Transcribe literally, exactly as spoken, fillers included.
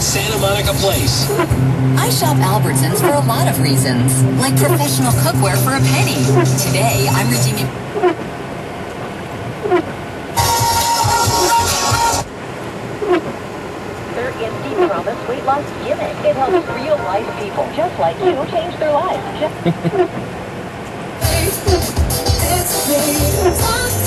Santa Monica Place. I shop Albertsons for a lot of reasons, like professional cookware for a penny. Today, I'm redeeming... Their empty promise weight loss gimmick. It helps real-life people, just like you, change their lives. Just